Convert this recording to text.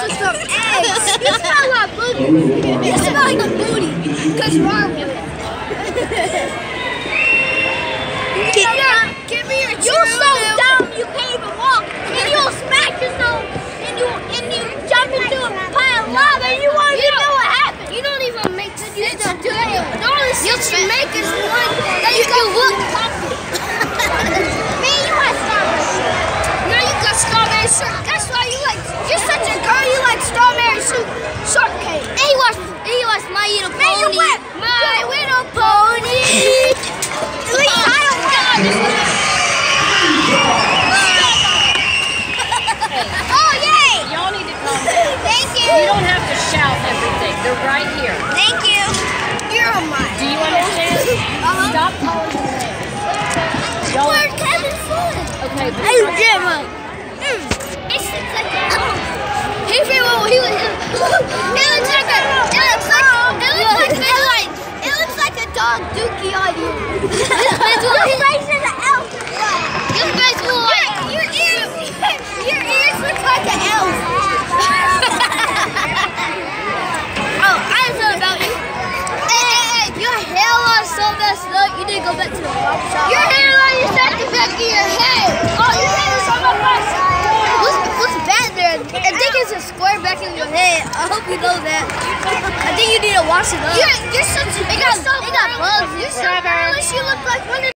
with some eggs. You smell like booty. You smell like a booty. Cause wrong with it. Give me your You're so dumb you can't even walk. And you'll smack yourself and you jump into a pile of lava and you won't even know what happened. You don't even make sense. You don't do it. The only sense you make is one that you can look comfy. Man, you want strawberry. No, you got strawberry short. That's why you like. You're such a girl. You like strawberry shortcake. And he watched My Little Pony. My Little Pony. At least I don't got it. Oh yay! Y'all need to calm down. Thank you. You don't have to shout everything. They're right here. Thank you. You're on mine. Do you understand? Stop calling them names. Y'all. We're having fun. Okay. Hey, Gemma. It looks like a dog. He looks like a dog dookie on you. His face is an elf. Your face looks like your ears look like an elf. Oh, I have something about you. Hey, your hairline is so messed up. You need to go back to the barber shop. Your hairline is at the back of your head. Oh, your hair is on my face. What's back there? I think it's a square back in your head. I hope you know that. I think you need to wash it up. You're such a... It got bugs. You're so girlish. You look like one of